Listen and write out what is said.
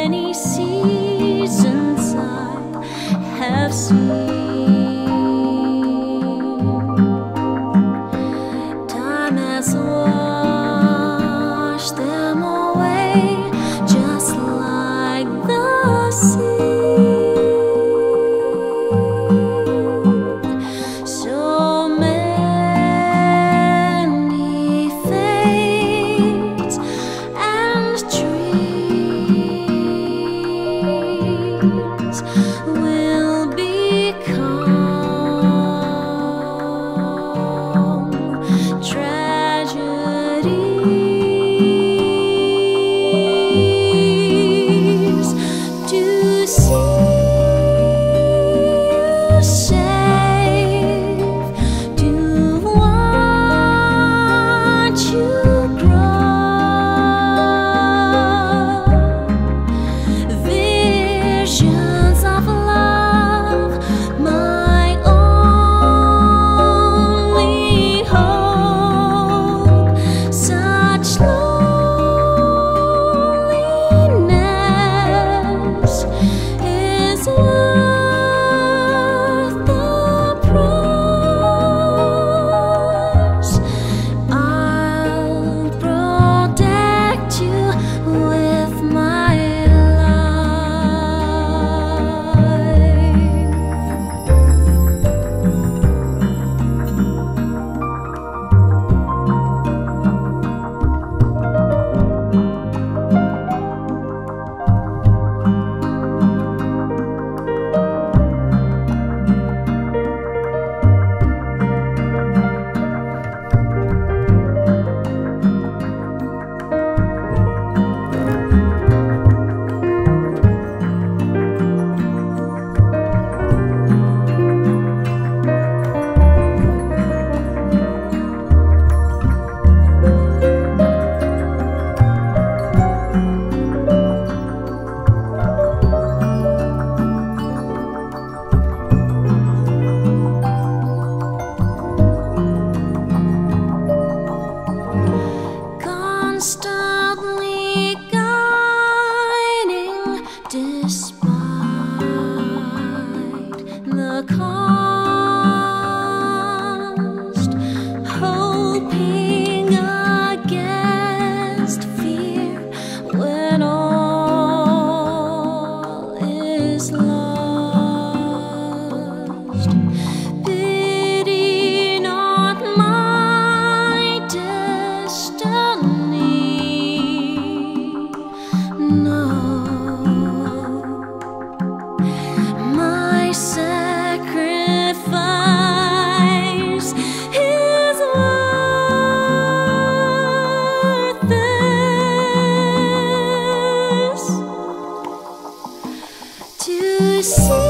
many seasons I have seen. Time has washed them away, just like the sea. So many fates and dreams will become tragedies. To see you safe, to watch you grow, visions of love, my only hope. Such loneliness is worth the price. I'll protect you with my constantly guiding despite the cost, hoping against fear when all is lost. Pity not my destiny, no. My sacrifice is worth this. To see